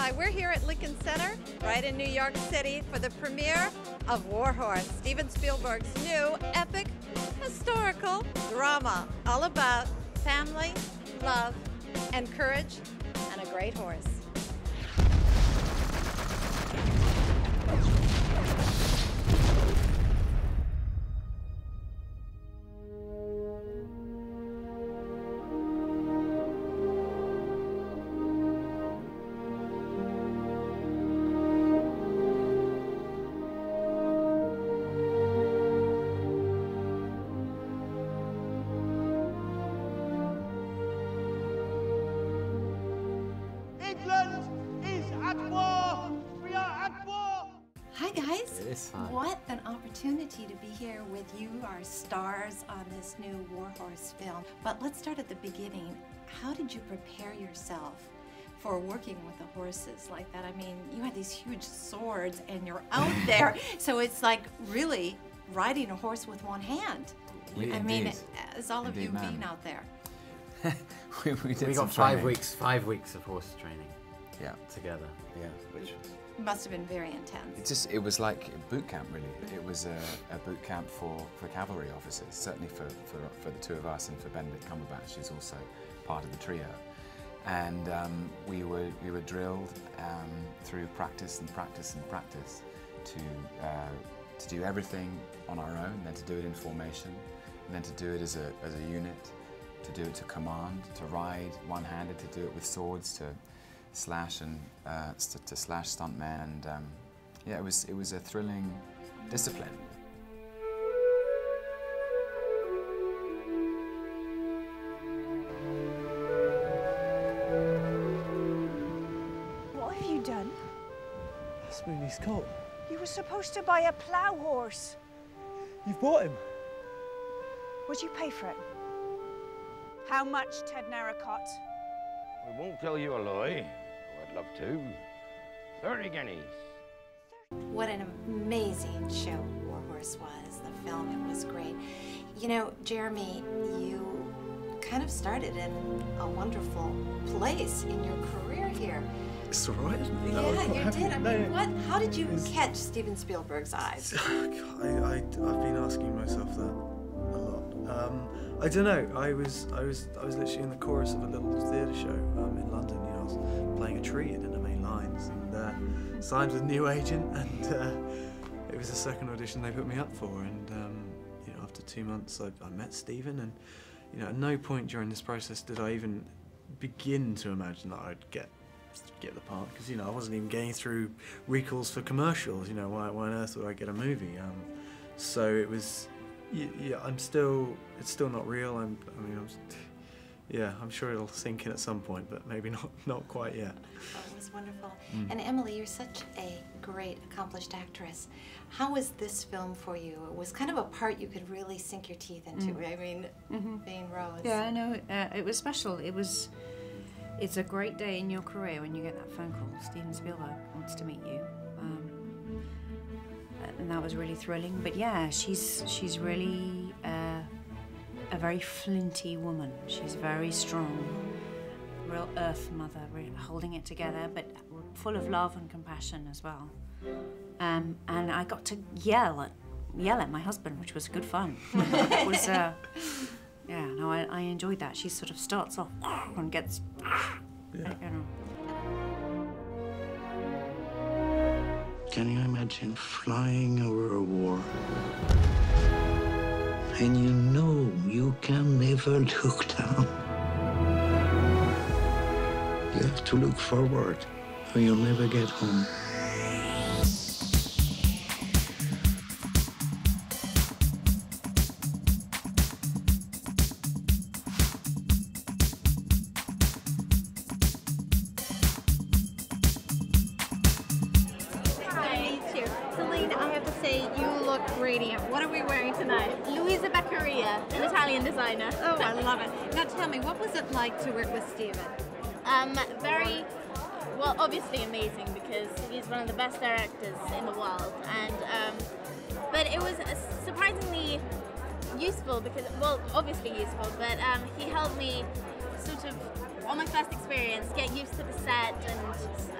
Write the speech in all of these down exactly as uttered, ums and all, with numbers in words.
Hi, we're here at Lincoln Center, right in New York City, for the premiere of War Horse, Steven Spielberg's new epic historical drama, all about family, love, and courage, and a great horse. Hi guys! It is fun. What an opportunity to be here with you, our stars on this new War Horse film. But let's start at the beginning. How did you prepare yourself for working with the horses like that? I mean, you had these huge swords and you're out there, so it's like really riding a horse with one hand. We, I indeed. mean, as all Indeed, of you ma'am. being out there. we, we, did We some got five training. weeks, five weeks of horse training Yeah. together. Yeah, which was Must have been very intense. It just it was like boot camp really. It was a, a boot camp for, for cavalry officers, certainly for, for for the two of us and for Benedict Cumberbatch, who's also part of the trio. And um, we were we were drilled um, through practice and practice and practice to uh, to do everything on our own, then to do it in formation, and then to do it as a as a unit, to do it to command, to ride one-handed, to do it with swords, to slash and uh, to, to slash stuntmen, and um, yeah, it was it was a thrilling discipline. What have you done? That's Mooney's colt. You were supposed to buy a plough horse. You've bought him. Would you pay for it? How much, Ted Narracott? I won't tell you a lie. Oh, I'd love to. Thirty guineas. What an amazing show War Horse was, the film, it was great. You know, Jeremy, you kind of started in a wonderful place in your career here. It's all right, isn't it? Yeah, you did. I mean, No, what? How did you it's- catch Steven Spielberg's eyes? I, I, I've been asking myself that a lot. Um, I don't know. I was, I was, I was literally in the chorus of a little theatre show um, in London. You know, I was playing a tree in the main lines, and uh, signed with a new agent, and uh, it was the second audition they put me up for. And um, you know, after two months, I, I met Steven, and you know, at no point during this process did I even begin to imagine that I'd get. get the part, because you know I wasn't even getting through recalls for commercials. You know, why, why on earth would I get a movie? Um, so it was, yeah, yeah. I'm still, it's still not real. I'm, I mean, I'm, yeah, I'm sure it'll sink in at some point, but maybe not, not quite yet. Oh, it was wonderful. Mm. And Emily, you're such a great, accomplished actress. How was this film for you? It was kind of a part you could really sink your teeth into. Mm. I mean, Mm-hmm. being Rose. Yeah, I know. Uh, it was special. It was. It's a great day in your career when you get that phone call. Steven Spielberg wants to meet you, um, and that was really thrilling. But yeah, she's she's really uh, a very flinty woman. She's very strong, real Earth Mother, really holding it together, but full of love and compassion as well. Um, and I got to yell at yell at my husband, which was good fun. It was. Uh, Yeah, no, I, I enjoyed that. She sort of starts off and gets, Yeah. you know. Can you imagine flying over a war? And you know you can never look down. You have to look forward, or you'll never get home. Radiant. What are we wearing tonight? Luisa Beccaria, an Italian designer. Oh, I love it. Now tell me, what was it like to work with Steven? Um, very, well, obviously amazing because he's one of the best directors in the world, and um, but it was surprisingly useful because, well, obviously useful, but um, he helped me sort of on my first experience get used to the set and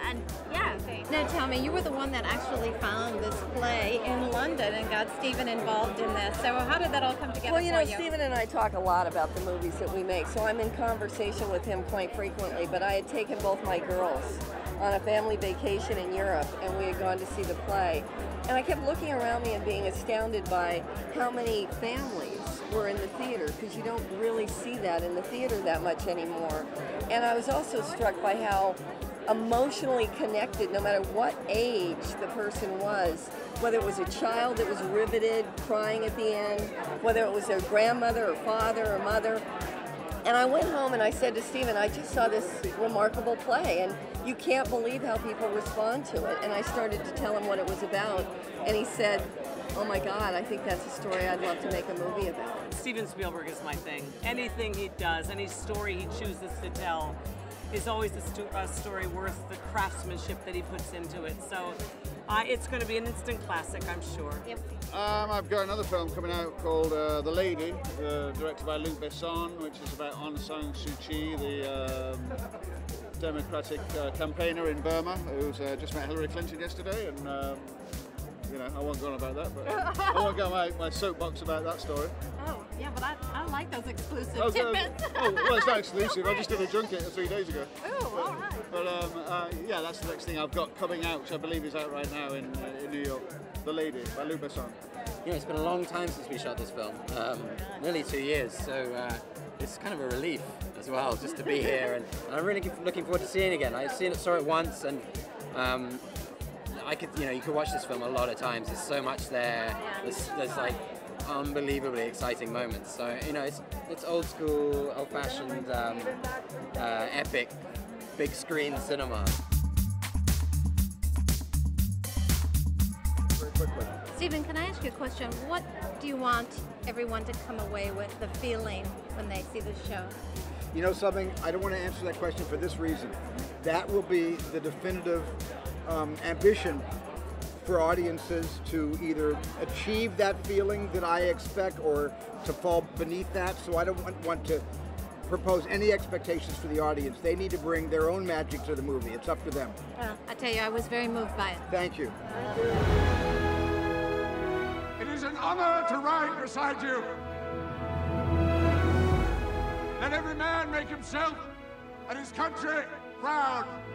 and yeah. Now tell me, you were the one that actually found this play in London and got Stephen involved in this. So how did that all come together Well, you know, for you? Stephen and I talk a lot about the movies that we make, so I'm in conversation with him quite frequently, but I had taken both my girls on a family vacation in Europe, and we had gone to see the play. And I kept looking around me and being astounded by how many families were in the theater, because you don't really see that in the theater that much anymore. And I was also struck by how emotionally connected, no matter what age the person was, whether it was a child that was riveted, crying at the end, whether it was their grandmother or father or mother. And I went home and I said to Stephen, I just saw this remarkable play, and you can't believe how people respond to it. And I started to tell him what it was about, and he said, oh my God, I think that's a story I'd love to make a movie about. Steven Spielberg is my thing. Anything he does, any story he chooses to tell, is always a, sto a story worth the craftsmanship that he puts into it. So uh, it's going to be an instant classic, I'm sure. Yep. Um, I've got another film coming out called uh, The Lady, uh, directed by Luc Besson, which is about Aung San Suu Kyi, the um, Democratic uh, campaigner in Burma, who's uh, just met Hillary Clinton yesterday, and um, you know, I won't go on about that, but I won't go on my, my soapbox about that story. Oh, yeah, but I, I like those exclusive Oh, tidbits. oh, well, it's not exclusive. I just did a junket three days ago. Oh, all right. But um, uh, yeah, that's the next thing I've got coming out, which I believe is out right now in, uh, in New York. The Lady by Luc Besson. You know, it's been a long time since we shot this film, um, nearly two years, so uh, it's kind of a relief as well, just to be here, and, and I'm really looking forward to seeing it again. I've seen it, saw it once, and um, I could, you know, you could watch this film a lot of times. There's so much there. There's, there's like unbelievably exciting moments. So you know, it's it's old school, old-fashioned, um, uh, epic, big screen cinema. Very quickly. Stephen, can I ask you a question? What do you want everyone to come away with, the feeling when they see this show? You know something? I don't want to answer that question for this reason. That will be the definitive um, ambition for audiences to either achieve that feeling that I expect or to fall beneath that. So I don't want, want to propose any expectations for the audience. They need to bring their own magic to the movie. It's up to them. Well, I tell you, I was very moved by it. Thank you. It is an honor to ride beside you. Let every man make himself and his country proud.